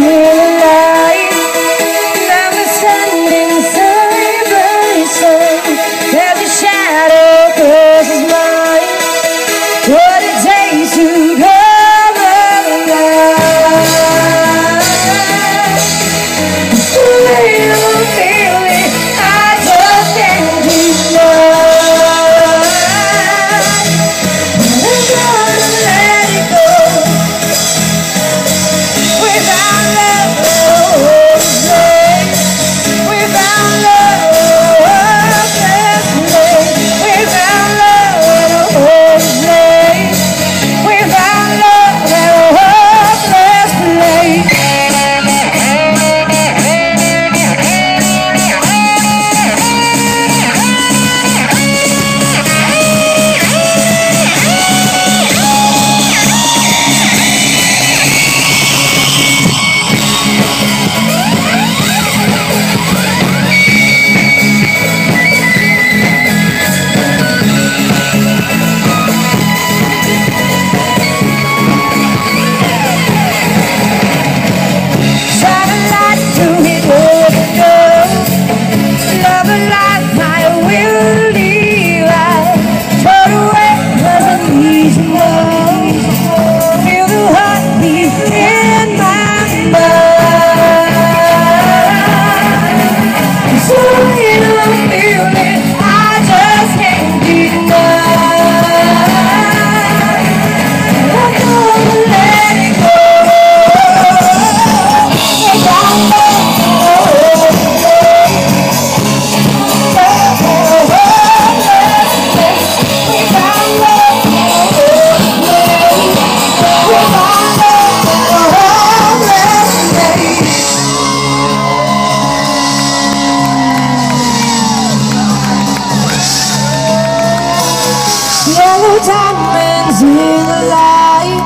Diamonds in the light.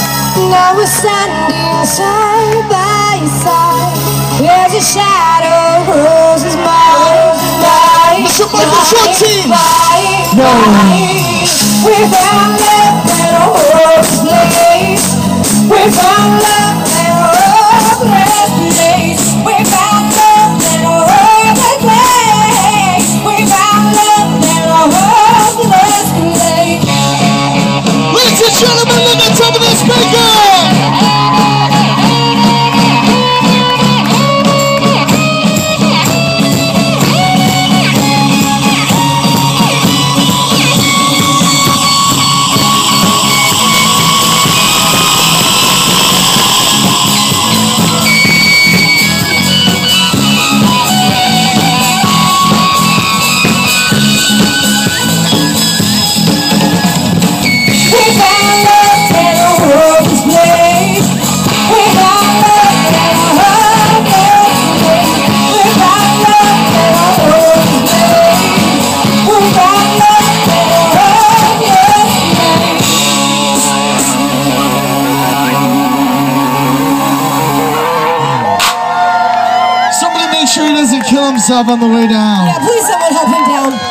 Now we're standing side by side. There's a shadow, roses mine. We found love and a hopeless place. We found love and a hopeless place. We found love and a hopeless place. We found love and a hopeless place. Ladies and gentlemen, look at top of the speaker! Make sure he doesn't kill himself on the way down. Yeah, please someone help him down.